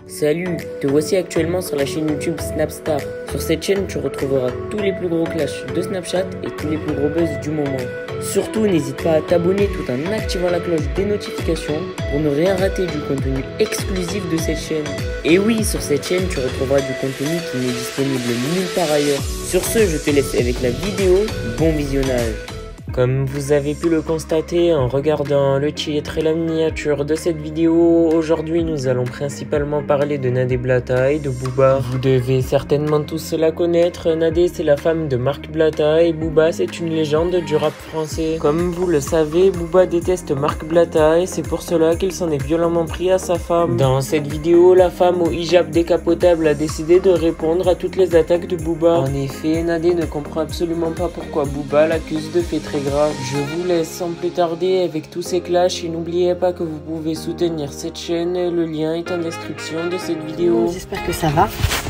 Salut, te voici actuellement sur la chaîne YouTube Snapstar. Sur cette chaîne, tu retrouveras tous les plus gros clashs de Snapchat et tous les plus gros buzz du moment. Surtout, n'hésite pas à t'abonner tout en activant la cloche des notifications pour ne rien rater du contenu exclusif de cette chaîne. Et oui, sur cette chaîne, tu retrouveras du contenu qui n'est disponible nulle part ailleurs. Sur ce, je te laisse avec la vidéo. Bon visionnage. Comme vous avez pu le constater en regardant le titre et la miniature de cette vidéo, aujourd'hui nous allons principalement parler de Nadé Blata et de Booba. Vous devez certainement tous la connaître, Nadé c'est la femme de Marc Blata et Booba c'est une légende du rap français. Comme vous le savez, Booba déteste Marc Blata et c'est pour cela qu'il s'en est violemment pris à sa femme. Dans cette vidéo, la femme au hijab décapotable a décidé de répondre à toutes les attaques de Booba. En effet, Nadé ne comprend absolument pas pourquoi Booba l'accuse de faits très grave. Je vous laisse sans plus tarder avec tous ces clashs et n'oubliez pas que vous pouvez soutenir cette chaîne, le lien est en description de cette vidéo. J'espère que ça va.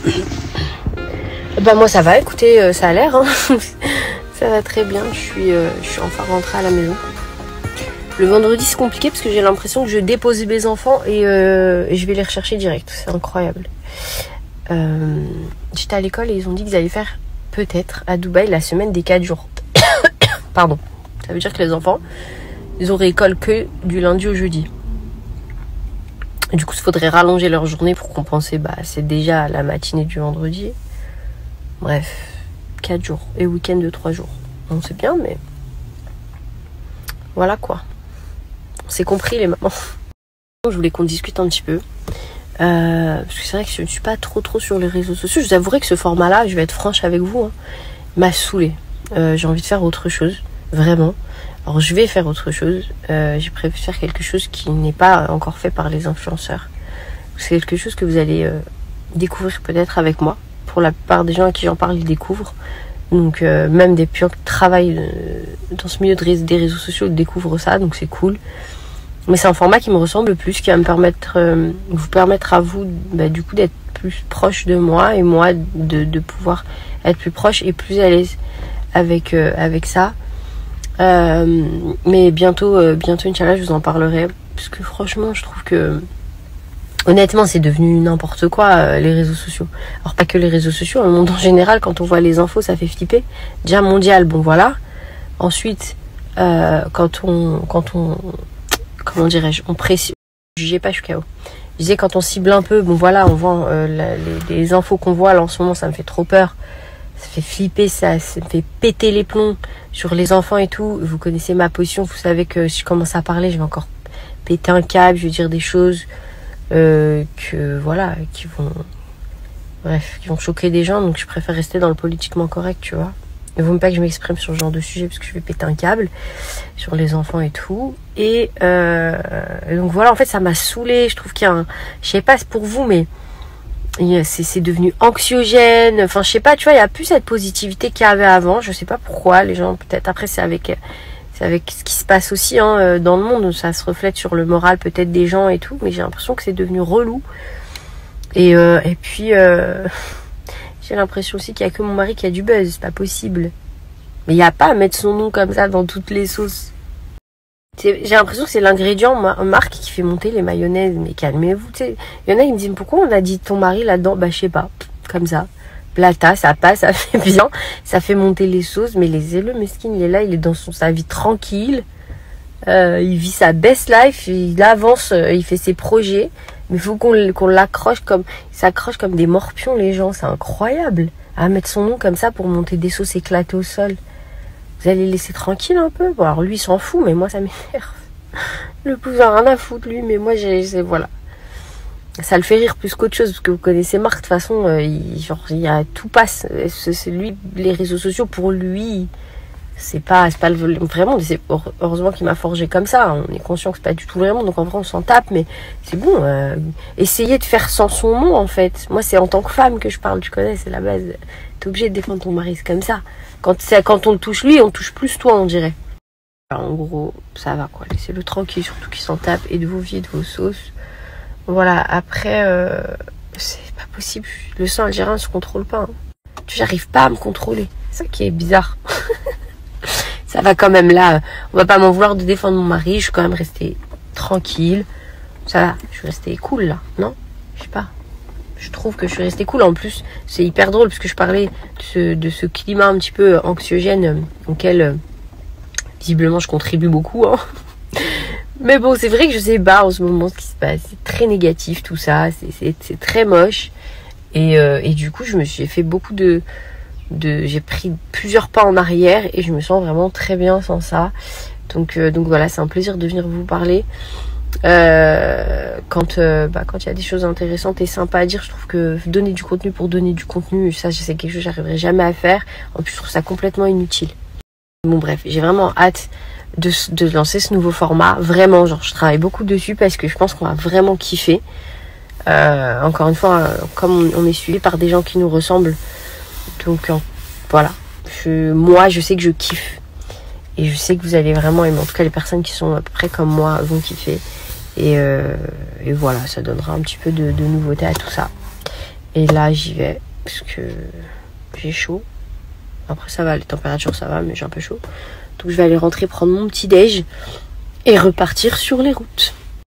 Bah moi ça va, écoutez, ça a l'air, hein. Ça va très bien, je suis enfin rentrée à la maison. Le vendredi c'est compliqué parce que j'ai l'impression que je dépose mes enfants et je vais les rechercher direct, c'est incroyable. J'étais à l'école et ils ont dit qu'ils allaient faire peut-être à Dubaï la semaine des 4 jours. Pardon. Ça veut dire que les enfants, ils auraient école que du lundi au jeudi. Et du coup, il faudrait rallonger leur journée pour compenser. Bah, c'est déjà la matinée du vendredi. Bref, 4 jours. Et week-end de 3 jours. On sait bien, mais... voilà quoi. On s'est compris les mamans. Je voulais qu'on discute un petit peu. Parce que c'est vrai que je ne suis pas trop sur les réseaux sociaux. Je vous avouerai que ce format-là, je vais être franche avec vous, hein, m'a saoulée. J'ai envie de faire autre chose. Vraiment. Alors je vais faire autre chose. J'ai prévu de faire quelque chose qui n'est pas encore fait par les influenceurs. C'est quelque chose que vous allez découvrir peut-être avec moi. Pour la plupart des gens à qui j'en parle, ils découvrent. Donc même des pions qui travaillent dans ce milieu des réseaux sociaux découvrent ça. Donc c'est cool. Mais c'est un format qui me ressemble le plus, qui va me permettre, vous permettre à vous du coup d'être plus proche de moi et moi de pouvoir être plus proche et plus à l'aise avec ça. Mais bientôt Inch'Allah je vous en parlerai parce que franchement je trouve que honnêtement c'est devenu n'importe quoi, les réseaux sociaux. Alors pas que les réseaux sociaux, le monde en général, quand on voit les infos ça fait flipper. Déjà mondial, bon voilà. Ensuite quand on comment dirais-je, on précise, jugez pas, je suis KO. Je disais quand on cible un peu, bon voilà, on voit les infos qu'on voit là en ce moment, ça me fait trop peur. Ça fait flipper, ça me fait péter les plombs sur les enfants et tout. Vous connaissez ma position, vous savez que si je commence à parler, je vais encore péter un câble, je vais dire des choses que voilà, qui vont choquer des gens. Donc je préfère rester dans le politiquement correct, tu vois. Ne vous pas que je m'exprime sur ce genre de sujet parce que je vais péter un câble sur les enfants et tout. Et donc voilà, en fait ça m'a saoulée. Je trouve qu'il y a un, je sais pas c'est pour vous, mais c'est devenu anxiogène. Enfin je sais pas, tu vois, il y a plus cette positivité qu'il y avait avant. Je sais pas pourquoi les gens, peut-être après c'est avec ce qui se passe aussi hein, dans le monde, ça se reflète sur le moral peut-être des gens et tout, mais j'ai l'impression que c'est devenu relou. Et puis j'ai l'impression aussi qu'il y a que mon mari qui a du buzz, c'est pas possible. Mais il y a pas à mettre son nom comme ça dans toutes les sauces. J'ai l'impression que c'est l'ingrédient Marc qui fait monter les mayonnaises. Mais calmez-vous, tu sais. Il y en a qui me disent pourquoi on a dit ton mari là-dedans. Bah je sais pas, comme ça. Blata, ça passe, ça fait bien, ça fait monter les sauces. Mais le mesquine, il est là, il est dans sa vie tranquille. Il vit sa best life, il avance, il fait ses projets. Mais il faut qu'on l'accroche comme, il s'accroche comme des morpions les gens, c'est incroyable. À mettre son nom comme ça pour monter des sauces éclatées au sol. Vous allez le laisser tranquille un peu. Bon, alors lui, il s'en fout, mais moi, ça m'énerve. Le pouvoir, rien à foutre, lui, mais moi, voilà. Ça le fait rire plus qu'autre chose, parce que vous connaissez Marc, de toute façon, il y a tout passe. C'est lui, les réseaux sociaux, pour lui, c'est pas vraiment, heureusement qu'il m'a forgé comme ça. On est conscient que c'est pas du tout vraiment, donc en vrai, on s'en tape, mais c'est bon. Essayez de faire sans son nom, en fait. Moi, c'est en tant que femme que je parle, tu connais, c'est la base. T'es obligé de défendre ton mari, c'est comme ça. Quand on le touche lui, on touche plus toi, on dirait. Alors, en gros, ça va quoi. Laissez-le tranquille, surtout qu'il s'en tape et de vos vies, de vos sauces. Voilà, après, c'est pas possible. Le sang algérien ne se contrôle pas. Hein. J'arrive pas à me contrôler. C'est ça qui est bizarre. Ça va quand même là. On va pas m'en vouloir de défendre mon mari. Je suis quand même restée tranquille. Ça va, je suis restée cool là, non? Je sais pas. je trouve que je suis restée cool. En plus, c'est hyper drôle parce que je parlais de ce climat un petit peu anxiogène auquel visiblement je contribue beaucoup. Hein. Mais bon, c'est vrai que je sais pas en ce moment ce qui se passe. C'est très négatif tout ça, c'est très moche. Et du coup, j'ai fait beaucoup j'ai pris plusieurs pas en arrière et je me sens vraiment très bien sans ça. Donc voilà, c'est un plaisir de venir vous parler. Quand il y a des choses intéressantes et sympas à dire, je trouve que donner du contenu pour donner du contenu, ça c'est quelque chose que j'arriverai jamais à faire. En plus, je trouve ça complètement inutile. Bon bref, j'ai vraiment hâte de lancer ce nouveau format. Vraiment, genre je travaille beaucoup dessus parce que je pense qu'on va vraiment kiffer. Encore une fois, comme on est suivi par des gens qui nous ressemblent, donc voilà. Moi, je sais que je kiffe. Et je sais que vous allez vraiment aimer. En tout cas, les personnes qui sont à peu près comme moi vont kiffer. Et voilà, ça donnera un petit peu de nouveauté à tout ça. Et là, j'y vais. Parce que j'ai chaud. Après, ça va, les températures, ça va, mais j'ai un peu chaud. Donc, je vais aller rentrer prendre mon petit déj. Et repartir sur les routes.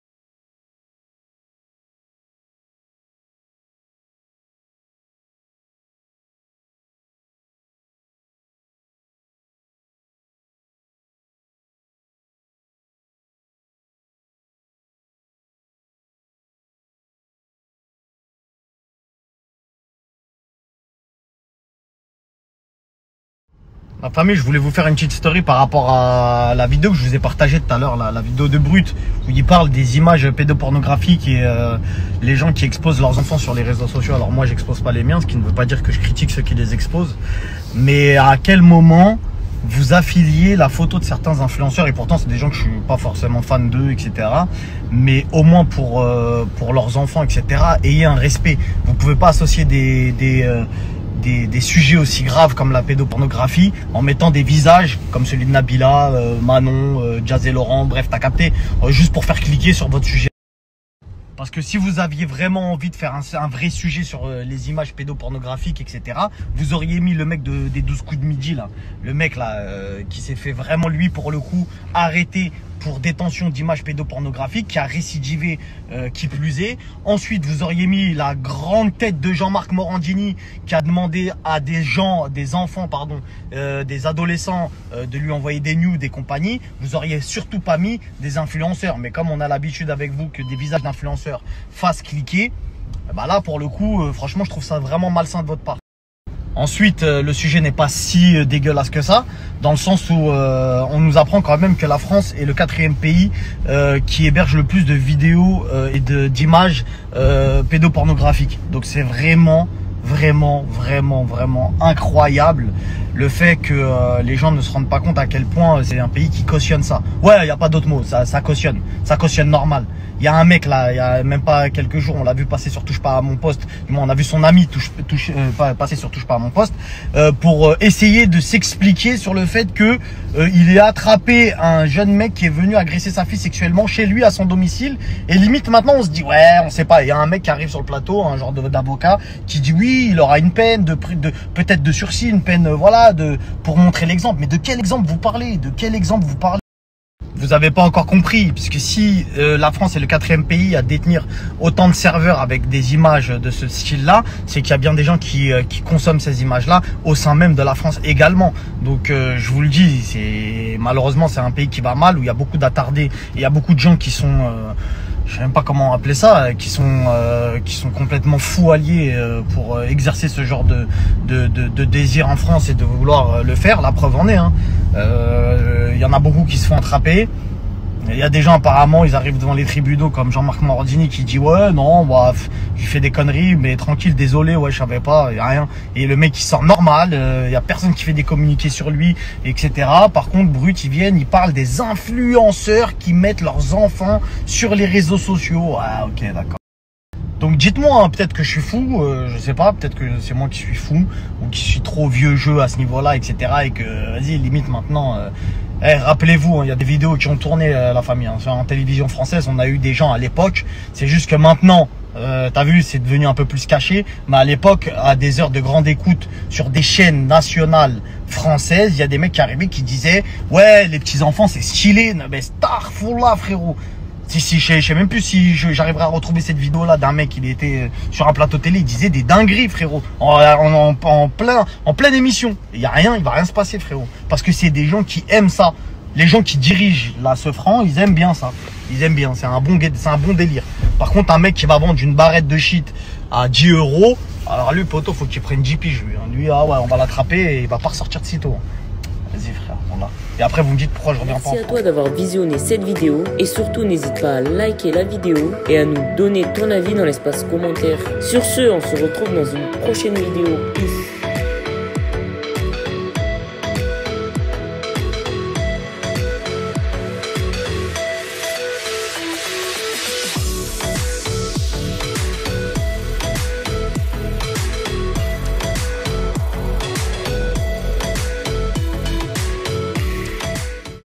Ma famille, je voulais vous faire une petite story par rapport à la vidéo que je vous ai partagée tout à l'heure, la vidéo de Brut, où il parle des images pédopornographiques et les gens qui exposent leurs enfants sur les réseaux sociaux. Alors moi, j'expose pas les miens, ce qui ne veut pas dire que je critique ceux qui les exposent. Mais à quel moment vous affiliez la photo de certains influenceurs, et pourtant c'est des gens que je suis pas forcément fan d'eux, etc. Mais au moins pour leurs enfants, etc. Ayez un respect. Vous pouvez pas associer des sujets aussi graves comme la pédopornographie en mettant des visages comme celui de Nabila, Manon, Jazz et Laurent, bref, t'as capté, juste pour faire cliquer sur votre sujet. Parce que si vous aviez vraiment envie de faire un vrai sujet sur les images pédopornographiques, etc., vous auriez mis le mec des 12 coups de midi, là. Le mec là qui s'est fait vraiment, lui, pour le coup, arrêter pour détention d'images pédopornographiques, qui a récidivé, qui plus est. Ensuite, vous auriez mis la grande tête de Jean-Marc Morandini, qui a demandé à des enfants, des adolescents, de lui envoyer des nudes et compagnie. Vous auriez surtout pas mis des influenceurs. Mais comme on a l'habitude avec vous que des visages d'influenceurs fassent cliquer, bah là, pour le coup, franchement, je trouve ça vraiment malsain de votre part. Ensuite, le sujet n'est pas si dégueulasse que ça, dans le sens où on nous apprend quand même que la France est le 4e pays qui héberge le plus de vidéos et d'images pédopornographiques. Donc c'est vraiment incroyable le fait que les gens ne se rendent pas compte à quel point c'est un pays qui cautionne ça. Ouais, il n'y a pas d'autre mot, ça cautionne normal. Il y a un mec là, il y a même pas quelques jours, on l'a vu passer sur Touche pas à mon poste. On a vu son ami passer sur Touche pas à mon poste pour essayer de s'expliquer sur le fait que il a attrapé un jeune mec qui est venu agresser sa fille sexuellement chez lui à son domicile. Et limite maintenant on se dit ouais, on sait pas. Il y a un mec qui arrive sur le plateau, un genre d'avocat, qui dit oui, il aura une peine peut-être de sursis, une peine pour montrer l'exemple. Mais de quel exemple vous parlez? Vous n'avez pas encore compris, puisque si la France est le 4e pays à détenir autant de serveurs avec des images de ce style-là, c'est qu'il y a bien des gens qui consomment ces images-là au sein même de la France également. Donc je vous le dis, malheureusement c'est un pays qui va mal, où il y a beaucoup d'attardés, et il y a beaucoup de gens qui sont... je sais même pas comment appeler ça, qui sont complètement fous alliés pour exercer ce genre de désir en France et de vouloir le faire. La preuve en est, hein. Il y en a beaucoup qui se font attraper. Il y a des gens apparemment, ils arrivent devant les tribunaux comme Jean-Marc Morandini qui dit ouais non, bah, j'ai fait des conneries, mais tranquille, désolé, ouais je savais pas, il y a rien. Et le mec il sort normal, il y a personne qui fait des communiqués sur lui, etc. Par contre, Brut, ils parlent des influenceurs qui mettent leurs enfants sur les réseaux sociaux. Ah ok, d'accord. Donc dites-moi, hein, peut-être que je suis fou, je sais pas, peut-être que c'est moi qui suis fou ou qui suis trop vieux jeu à ce niveau-là, etc. Et que vas-y, limite maintenant, rappelez-vous, il y a des vidéos qui ont tourné la famille, hein, en télévision française, on a eu des gens à l'époque, c'est juste que maintenant, t'as vu, c'est devenu un peu plus caché, mais à l'époque, à des heures de grande écoute sur des chaînes nationales françaises, il y a des mecs qui arrivaient qui disaient ouais, les petits enfants c'est stylé, mais starfullah frérot. Si, je sais même plus si j'arriverai à retrouver cette vidéo-là d'un mec, il était sur un plateau télé, il disait des dingueries, frérot, en pleine émission. Il y a rien, il va rien se passer, frérot. Parce que c'est des gens qui aiment ça. Les gens qui dirigent la Sofran, ils aiment bien ça. Ils aiment bien, c'est un bon délire. Par contre, un mec qui va vendre une barrette de shit à 10 €, alors lui, poto, faut qu'il prenne 10 piges, lui. Lui, ah ouais, on va l'attraper et il va pas ressortir de sitôt. Vas-y, frère, voilà. Et après, vous me dites pourquoi je reviens pas en France. Merci à toi d'avoir visionné cette vidéo et surtout n'hésite pas à liker la vidéo et à nous donner ton avis dans l'espace commentaire. Sur ce, on se retrouve dans une prochaine vidéo. Peace.